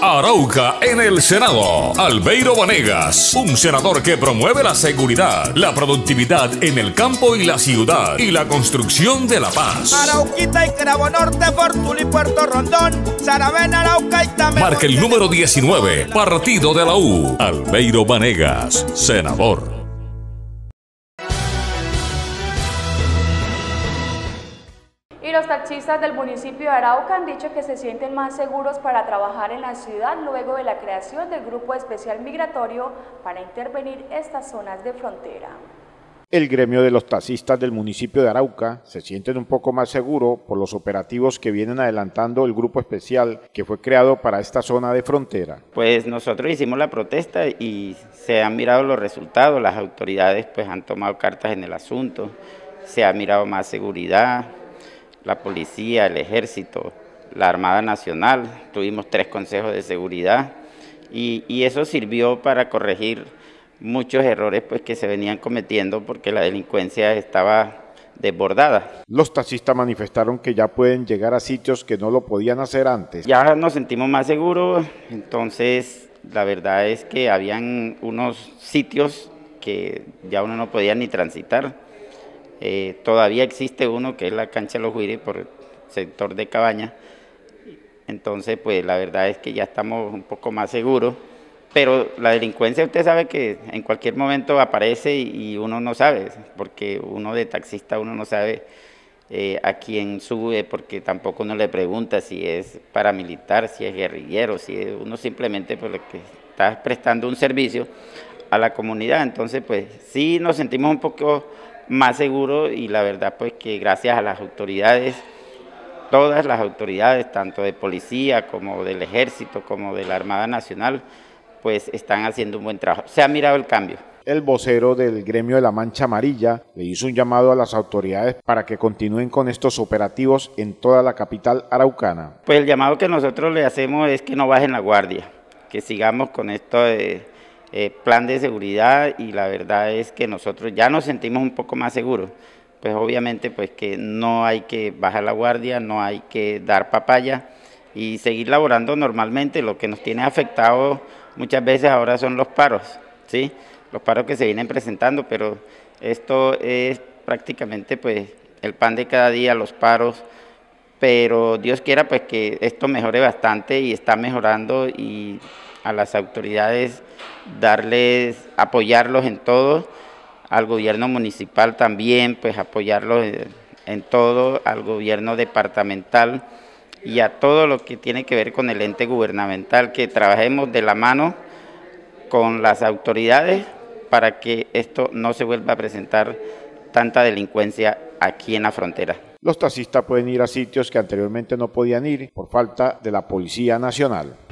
Arauca en el Senado. Albeiro Vanegas, un senador que promueve la seguridad, la productividad en el campo y la ciudad y la construcción de la paz. Arauquita y Cravo Norte, Fortuna y Puerto Rondón, Saravena, Arauca y también. Marca el número 19, Partido de la U. Albeiro Vanegas, senador. Y los taxistas del municipio de Arauca han dicho que se sienten más seguros para trabajar en la ciudad luego de la creación del Grupo Especial Migratorio para intervenir estas zonas de frontera. El gremio de los taxistas del municipio de Arauca se sienten un poco más seguros por los operativos que vienen adelantando el Grupo Especial que fue creado para esta zona de frontera. Pues nosotros hicimos la protesta y se han mirado los resultados, las autoridades pues han tomado cartas en el asunto, se ha mirado más seguridad. La policía, el ejército, la Armada Nacional, tuvimos 3 consejos de seguridad y eso sirvió para corregir muchos errores pues, que se venían cometiendo porque la delincuencia estaba desbordada. Los taxistas manifestaron que ya pueden llegar a sitios que no lo podían hacer antes. Ya nos sentimos más seguros, entonces la verdad es que habían unos sitios que ya uno no podía ni transitar. Todavía existe uno que es la cancha de los Juires por el sector de Cabaña, entonces pues la verdad es que ya estamos un poco más seguros, pero la delincuencia usted sabe que en cualquier momento aparece y uno no sabe, porque uno de taxista uno no sabe a quién sube, porque tampoco uno le pregunta si es paramilitar, si es guerrillero, si es, uno simplemente pues, que está prestando un servicio a la comunidad, entonces pues sí nos sentimos un poco más seguro y la verdad pues que gracias a las autoridades, todas las autoridades, tanto de policía como del ejército, como de la Armada Nacional, pues están haciendo un buen trabajo. Se ha mirado el cambio. El vocero del gremio de la Mancha Amarilla le hizo un llamado a las autoridades para que continúen con estos operativos en toda la capital araucana. Pues el llamado que nosotros le hacemos es que no bajen la guardia, que sigamos con esto de plan de seguridad y la verdad es que nosotros ya nos sentimos un poco más seguros, pues obviamente pues que no hay que bajar la guardia, no hay que dar papaya y seguir laborando normalmente. Lo que nos tiene afectado muchas veces ahora son los paros, ¿sí? Los paros que se vienen presentando, pero esto es prácticamente pues el pan de cada día, los paros, pero Dios quiera pues que esto mejore bastante y está mejorando y a las autoridades apoyarlos en todo, al gobierno municipal también, pues apoyarlos en todo, al gobierno departamental y a todo lo que tiene que ver con el ente gubernamental, que trabajemos de la mano con las autoridades para que esto no se vuelva a presentar tanta delincuencia aquí en la frontera. Los taxistas pueden ir a sitios que anteriormente no podían ir por falta de la Policía Nacional.